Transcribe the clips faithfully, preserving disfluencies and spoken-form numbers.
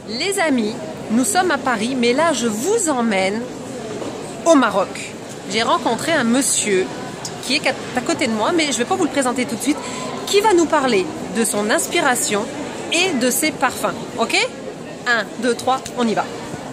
Les amis, nous sommes à Paris, mais là je vous emmène au Maroc. J'ai rencontré un monsieur qui est à côté de moi, mais je ne vais pas vous le présenter tout de suite, qui va nous parler de son inspiration et de ses parfums. Ok? un, deux, trois, on y va.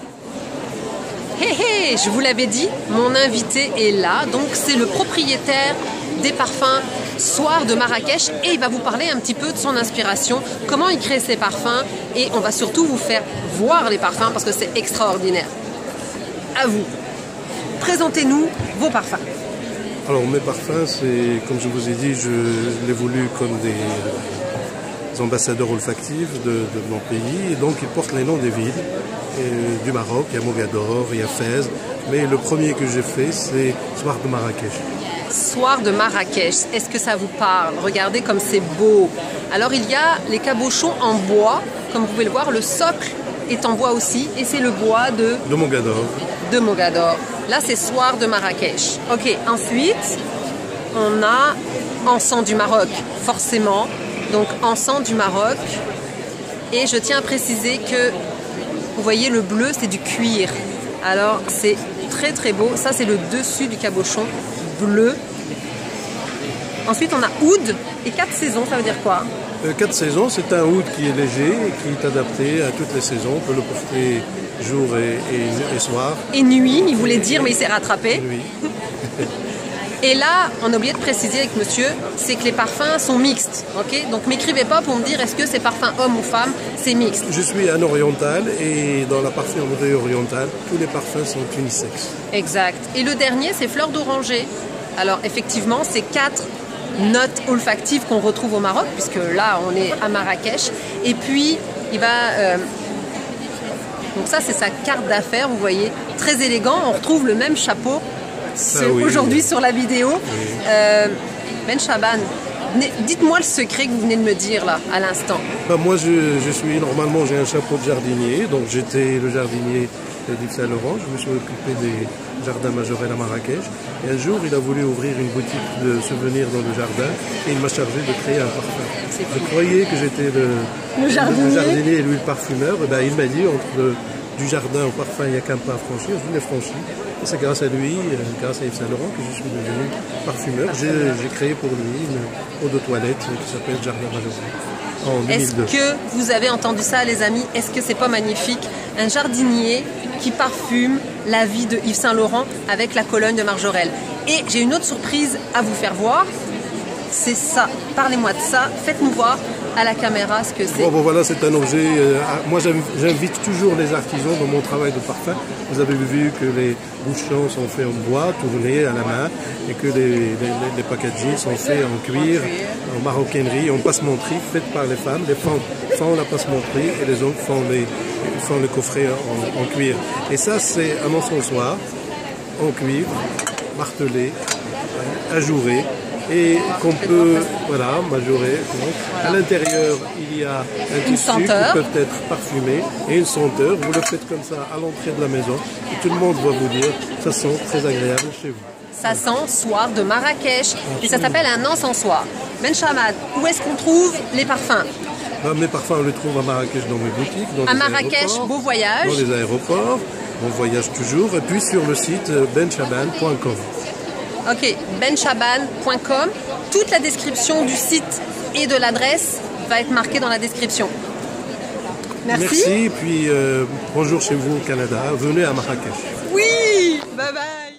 Hé hé, je vous l'avais dit, mon invité est là, donc c'est le propriétaire des parfums Soir de Marrakech et il va vous parler un petit peu de son inspiration, comment il crée ses parfums et on va surtout vous faire voir les parfums parce que c'est extraordinaire. À vous, présentez-nous vos parfums. Alors mes parfums, c'est comme je vous ai dit, je l'ai voulu comme des, des ambassadeurs olfactifs de, de mon pays et donc ils portent les noms des villes et, du Maroc. Il y a Mogador, il y a Fès, mais le premier que j'ai fait c'est Soir de Marrakech. Soir de Marrakech, est-ce que ça vous parle? Regardez comme c'est beau. Alors il y a les cabochons en bois, comme vous pouvez le voir, le socle est en bois aussi et c'est le bois de... De Mogador. De Mogador. Là c'est Soir de Marrakech. Ok, ensuite on a Encens du Maroc, forcément. Donc Encens du Maroc. Et je tiens à préciser que, vous voyez le bleu c'est du cuir. Alors c'est très très beau. Ça c'est le dessus du cabochon bleu. Ensuite on a oud et quatre saisons, ça veut dire quoi? euh, Quatre saisons, c'est un oud qui est léger et qui est adapté à toutes les saisons. On peut le porter jour et, et, et soir. Et nuit, il voulait dire mais il s'est rattrapé. Nuit. Et là, on a oublié de préciser avec monsieur, c'est que les parfums sont mixtes, ok? Donc m'écrivez pas pour me dire est-ce que c'est parfum homme ou femme, c'est mixte. Je suis un oriental et dans la parfumerie orientale, tous les parfums sont unisexes. Exact. Et le dernier, c'est fleur d'oranger. Alors effectivement, c'est quatre notes olfactives qu'on retrouve au Maroc, puisque là, on est à Marrakech. Et puis, il va... Euh... Donc ça, c'est sa carte d'affaires, vous voyez, très élégant. On retrouve le même chapeau ah oui, aujourd'hui oui. sur la vidéo. Oui. Euh, Ben Chaban, dites-moi le secret que vous venez de me dire là, à l'instant. Ben moi, je, je suis normalement, j'ai un chapeau de jardinier, donc j'étais le jardinier d'Yves Saint Laurent. Je me suis occupé des jardins Majorel à Marrakech. Et un jour, il a voulu ouvrir une boutique de souvenirs dans le jardin et il m'a chargé de créer un parfum. Je croyais que j'étais le, le, jardinier. le jardinier et lui le parfumeur. Et ben, il m'a dit entre le, du jardin au parfum, il n'y a qu'un pas à franchir. Je l'ai franchi. Et c'est grâce à lui, grâce à Yves Saint Laurent, que je suis devenu parfumeur. J'ai créé pour lui une eau de toilette qui s'appelle Jardin Majorel. Est-ce que vous avez entendu ça, les amis? Est-ce que c'est pas magnifique? Un jardinier qui parfume la vie de Yves Saint Laurent avec la Cologne de Marjorel. Et j'ai une autre surprise à vous faire voir. C'est ça. Parlez-moi de ça. Faites-nous voir à la caméra ce que c'est. Bon, bon, voilà, c'est un objet. Euh, moi, j'invite toujours les artisans dans mon travail de parfum. Vous avez vu que les bouchons sont faits en bois, tournés à la main, et que les, les, les packaging sont faits en cuir, en maroquinerie, en passementerie, faite par les femmes. Les femmes font la passementerie et les hommes font les, font le coffret en, en cuir. Et ça, c'est un encensoir en cuivre, martelé, ajouré. Et qu'on peut, voilà, majorer. Donc, à l'intérieur, il y a un tissu qui peut être parfumé et une senteur. Vous le faites comme ça à l'entrée de la maison et tout le monde va vous dire ça sent très agréable chez vous. Ça sent Soir de Marrakech et ça s'appelle un encensoir. Ben Chaban, où est-ce qu'on trouve les parfums? Ben, mes parfums, on les trouve à Marrakech dans mes boutiques. Dans à Marrakech, beau voyage. Dans les aéroports, on voyage toujours. Et puis sur le site ben chaban point com. Ok, ben chaban point com. Toute la description du site et de l'adresse va être marquée dans la description. Merci. Merci, puis euh, bonjour chez vous au Canada. Venez à Marrakech. Oui, bye bye.